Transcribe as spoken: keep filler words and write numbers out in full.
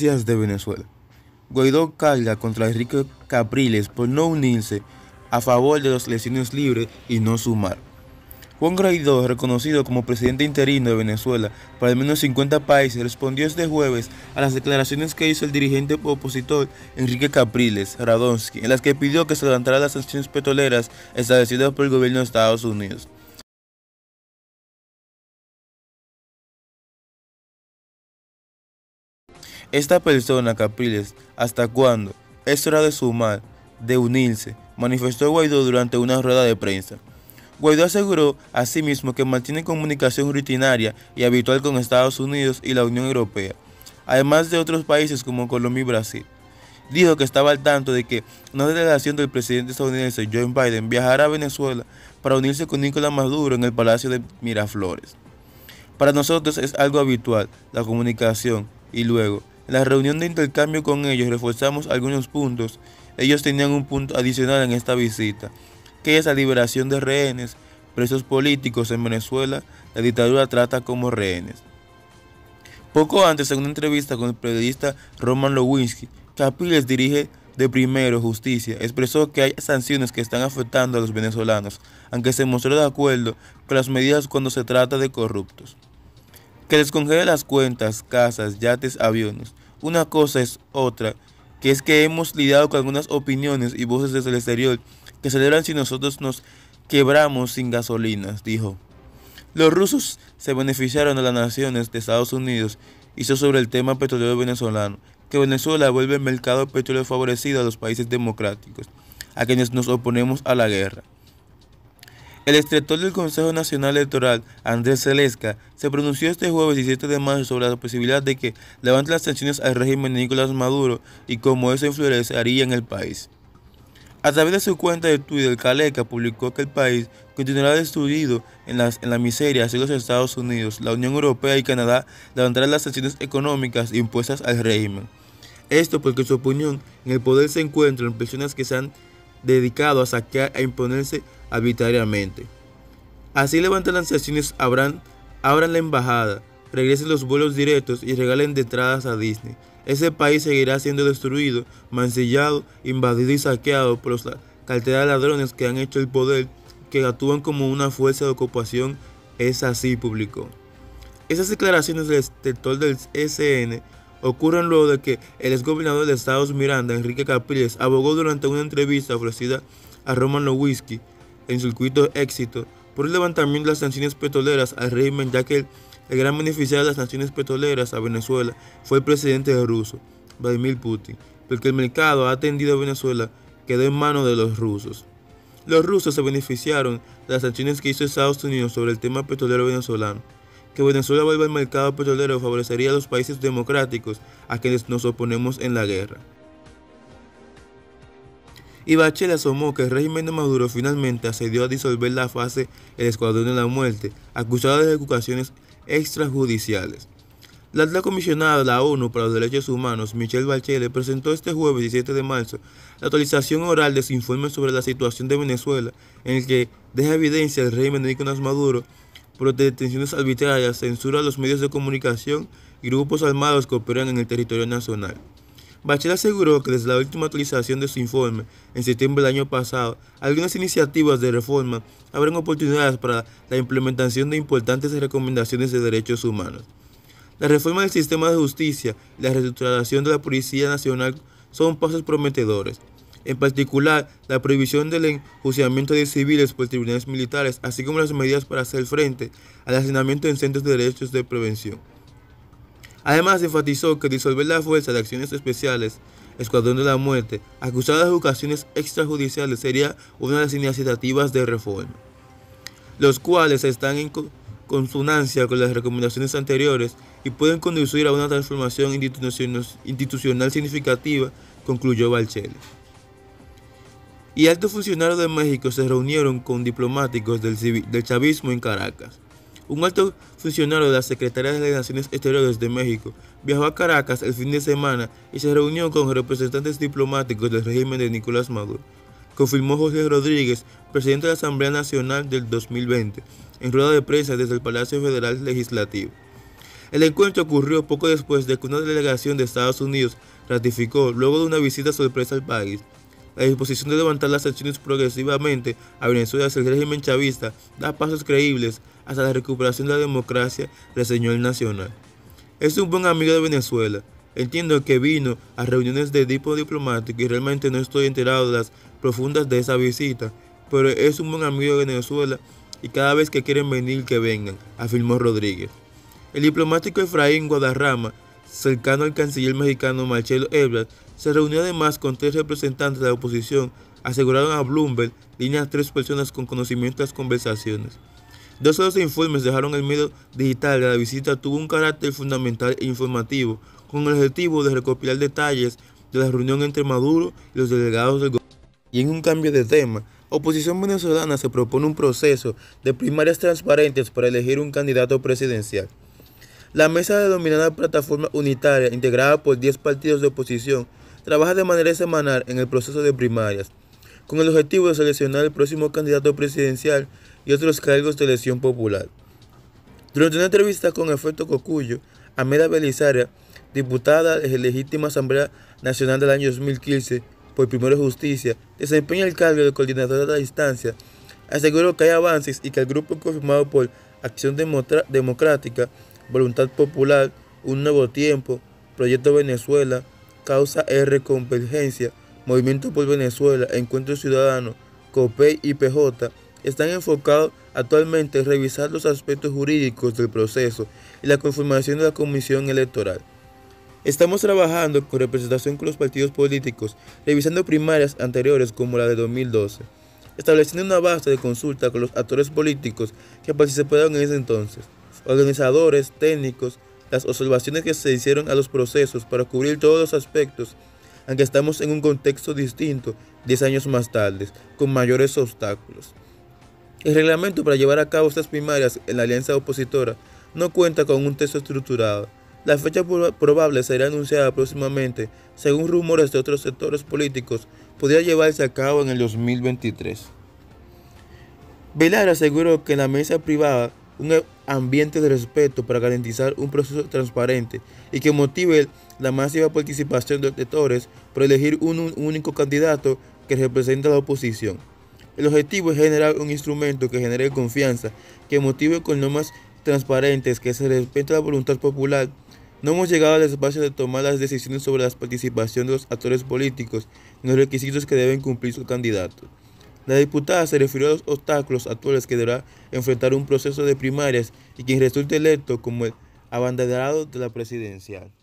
Noticias de Venezuela. Guaidó carga contra Enrique Capriles por no unirse a favor de las elecciones libres y no sumar. Juan Guaidó, reconocido como presidente interino de Venezuela por al menos cincuenta países, respondió este jueves a las declaraciones que hizo el dirigente opositor Enrique Capriles Radonsky, en las que pidió que se levantaran las sanciones petroleras establecidas por el gobierno de Estados Unidos. Esta persona, Capriles, ¿hasta cuándo? Es hora de sumar, de unirse, manifestó Guaidó durante una rueda de prensa. Guaidó aseguró asimismo que mantiene comunicación rutinaria y habitual con Estados Unidos y la Unión Europea, además de otros países como Colombia y Brasil. Dijo que estaba al tanto de que una delegación del presidente estadounidense Joe Biden viajará a Venezuela para unirse con Nicolás Maduro en el Palacio de Miraflores. Para nosotros es algo habitual, la comunicación, y luego, en la reunión de intercambio con ellos reforzamos algunos puntos. Ellos tenían un punto adicional en esta visita, que es la liberación de rehenes, presos políticos en Venezuela, la dictadura trata como rehenes. Poco antes, en una entrevista con el periodista Roman Lewinsky, Capriles, dirige de Primero Justicia, expresó que hay sanciones que están afectando a los venezolanos, aunque se mostró de acuerdo con las medidas cuando se trata de corruptos. Que les congele las cuentas, casas, yates, aviones. Una cosa es otra, que es que hemos lidiado con algunas opiniones y voces desde el exterior que celebran si nosotros nos quebramos sin gasolinas, dijo. Los rusos se beneficiaron de las naciones de Estados Unidos, hizo sobre el tema petrolero venezolano, que Venezuela vuelve el mercado de petróleo favorecido a los países democráticos, a quienes nos oponemos a la guerra. El exdirector del Consejo Nacional Electoral, Andrés Celesca, se pronunció este jueves diecisiete de marzo sobre la posibilidad de que levante las sanciones al régimen de Nicolás Maduro y cómo eso influenciaría en el país. A través de su cuenta de Twitter, Caleca publicó que el país continuará destruido en, las, en la miseria si los Estados Unidos, la Unión Europea y Canadá levantarán las sanciones económicas impuestas al régimen. Esto porque en su opinión, en el poder se encuentran personas que se han dedicado a saquear e imponerse arbitrariamente. Así levantan las sanciones, abran, abran la embajada, regresen los vuelos directos y regalen de entradas a Disney. Ese país seguirá siendo destruido, mancillado, invadido y saqueado por los carteles de ladrones que han hecho el poder, que actúan como una fuerza de ocupación. Es así, publicó. Esas declaraciones del sector del E C N ocurren luego de que el exgobernador de Estados Miranda, Enrique Capriles, abogó durante una entrevista ofrecida a Roman Lewinsky en circuito Éxito por el levantamiento de las sanciones petroleras al régimen, ya que el, el gran beneficiario de las sanciones petroleras a Venezuela fue el presidente ruso, Vladimir Putin, porque el mercado ha atendido a Venezuela quedó en manos de los rusos. Los rusos se beneficiaron de las sanciones que hizo Estados Unidos sobre el tema petrolero venezolano. Que Venezuela vuelva al mercado petrolero favorecería a los países democráticos a quienes nos oponemos en la guerra. Y Bachelet asomó que el régimen de Maduro finalmente accedió a disolver la fase el Escuadrón de la Muerte, acusado de ejecuciones extrajudiciales. La alta comisionada de la ONU para los Derechos Humanos, Michelle Bachelet, presentó este jueves diecisiete de marzo la actualización oral de su informe sobre la situación de Venezuela, en el que deja evidencia el régimen de Nicolás Maduro por detenciones arbitrarias, censura a los medios de comunicación y grupos armados que operan en el territorio nacional. Bachelet aseguró que desde la última actualización de su informe, en septiembre del año pasado, algunas iniciativas de reforma abren oportunidades para la implementación de importantes recomendaciones de derechos humanos. La reforma del sistema de justicia y la reestructuración de la Policía Nacional son pasos prometedores. En particular, la prohibición del enjuiciamiento de civiles por tribunales militares, así como las medidas para hacer frente al hacinamiento en centros de derechos de prevención. Además, enfatizó que disolver la Fuerza de Acciones Especiales, Escuadrón de la Muerte, acusada de ejecuciones extrajudiciales, sería una de las iniciativas de reforma, los cuales están en consonancia con las recomendaciones anteriores y pueden conducir a una transformación institucional significativa, concluyó Bachelet. Y altos funcionarios de México se reunieron con diplomáticos del, del chavismo en Caracas. Un alto funcionario de la Secretaría de Relaciones Exteriores de México viajó a Caracas el fin de semana y se reunió con representantes diplomáticos del régimen de Nicolás Maduro, confirmó Jorge Rodríguez, presidente de la Asamblea Nacional del dos mil veinte, en rueda de prensa desde el Palacio Federal Legislativo. El encuentro ocurrió poco después de que una delegación de Estados Unidos ratificó, luego de una visita sorpresa al país, la disposición de levantar las sanciones progresivamente a Venezuela si el régimen chavista da pasos creíbles hasta la recuperación de la democracia, reseñó el Nacional. Es un buen amigo de Venezuela. Entiendo que vino a reuniones de tipo diplomático y realmente no estoy enterado de las profundas de esa visita, pero es un buen amigo de Venezuela y cada vez que quieren venir que vengan, afirmó Rodríguez. El diplomático Efraín Guadarrama, cercano al canciller mexicano Marcelo Ebrard, se reunió además con tres representantes de la oposición, aseguraron a Bloomberg, líneas tres personas con conocimiento de las conversaciones. Dos de los informes dejaron el medio digital de la visita tuvo un carácter fundamental e informativo, con el objetivo de recopilar detalles de la reunión entre Maduro y los delegados del gobierno. Y en un cambio de tema, oposición venezolana se propone un proceso de primarias transparentes para elegir un candidato presidencial. La mesa denominada Plataforma Unitaria, integrada por diez partidos de oposición, trabaja de manera semanal en el proceso de primarias, con el objetivo de seleccionar el próximo candidato presidencial y otros cargos de elección popular. Durante una entrevista con Efecto Cocuyo, Ameda Belisaria, diputada de la legítima Asamblea Nacional del año dos mil quince por Primero Justicia, desempeña el cargo de coordinadora de la instancia, aseguró que hay avances y que el grupo confirmado por Acción Democrática, Voluntad Popular, Un Nuevo Tiempo, Proyecto Venezuela, Causa R Convergencia, Movimiento por Venezuela, Encuentro Ciudadano, COPEI y P J están enfocados actualmente en revisar los aspectos jurídicos del proceso y la conformación de la comisión electoral. Estamos trabajando con representación con los partidos políticos, revisando primarias anteriores como la de dos mil doce, estableciendo una base de consulta con los actores políticos que participaron en ese entonces, organizadores, técnicos, las observaciones que se hicieron a los procesos para cubrir todos los aspectos, aunque estamos en un contexto distinto diez años más tarde, con mayores obstáculos. El reglamento para llevar a cabo estas primarias en la alianza opositora no cuenta con un texto estructurado. La fecha probable será anunciada próximamente, según rumores de otros sectores políticos, podría llevarse a cabo en el dos mil veintitrés. Velar aseguró que en la mesa privada un ambiente de respeto para garantizar un proceso transparente y que motive la máxima participación de los electores por elegir un único candidato que represente a la oposición. El objetivo es generar un instrumento que genere confianza, que motive con normas transparentes, que se respete la voluntad popular. No hemos llegado al espacio de tomar las decisiones sobre la participación de los actores políticos y los requisitos que deben cumplir sus candidatos. La diputada se refirió a los obstáculos actuales que deberá enfrentar un proceso de primarias y quien resulte electo como el abanderado de la presidencial.